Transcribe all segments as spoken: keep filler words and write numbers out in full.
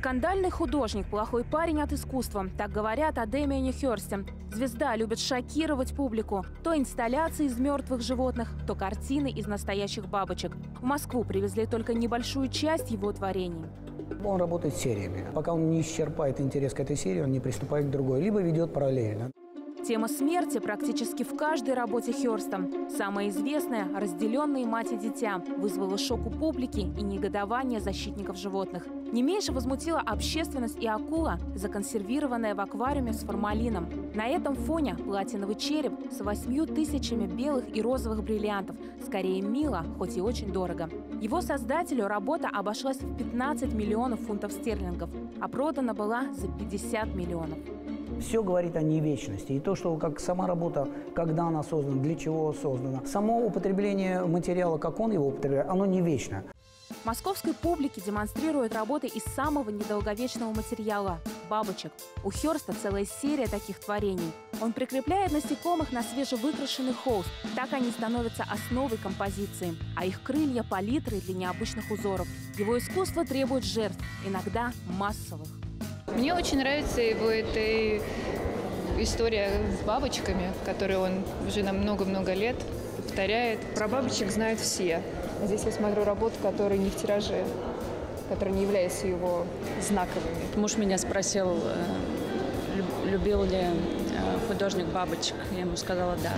Скандальный художник, плохой парень от искусства. Так говорят о Дэмиане Хёрсте. Звезда любит шокировать публику. То инсталляции из мертвых животных, то картины из настоящих бабочек. В Москву привезли только небольшую часть его творений. Он работает сериями. Пока он не исчерпает интерес к этой серии, он не приступает к другой, либо ведет параллельно. Тема смерти практически в каждой работе Хёрста. Самая известная «Разделенные мать и дитя» вызвала шок у публики и негодование защитников животных. Не меньше возмутила общественность и акула, законсервированная в аквариуме с формалином. На этом фоне платиновый череп с восьмью тысячами белых и розовых бриллиантов. Скорее мило, хоть и очень дорого. Его создателю работа обошлась в пятнадцать миллионов фунтов стерлингов, а продана была за пятьдесят миллионов. Все говорит о невечности. И то, что как сама работа, когда она создана, для чего создана. Само употребление материала, как он его употребляет, оно не вечно. Московской публике демонстрируют работы из самого недолговечного материала – бабочек. У Хёрста целая серия таких творений. Он прикрепляет насекомых на свежевыкрашенный холст. Так они становятся основой композиции, а их крылья – палитрой для необычных узоров. Его искусство требует жертв, иногда массовых. Мне очень нравится его эта история с бабочками, которую он уже на много-много лет повторяет. Про бабочек знают все. Здесь я смотрю работы, которые не в тираже, которые не являются его знаковыми. Муж меня спросил, любил ли художник бабочек. Я ему сказала «да».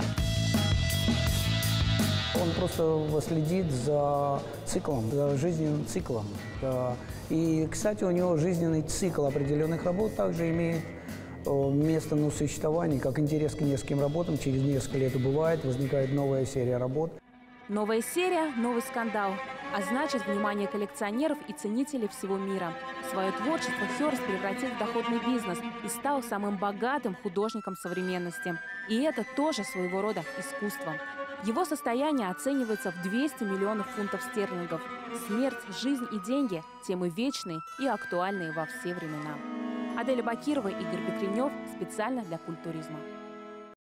Он просто следит за циклом, за жизненным циклом. И, кстати, у него жизненный цикл определенных работ также имеет место на существовании, как интерес к нескольким работам. Через несколько лет бывает, возникает новая серия работ. Новая серия – новый скандал. А значит, внимание коллекционеров и ценителей всего мира. Свое творчество Хёрст превратил в доходный бизнес и стал самым богатым художником современности. И это тоже своего рода искусство. Его состояние оценивается в двести миллионов фунтов стерлингов. Смерть, жизнь и деньги – темы вечные и актуальные во все времена. Аделя Бакирова, Игорь Петренев. Специально для Культуризма.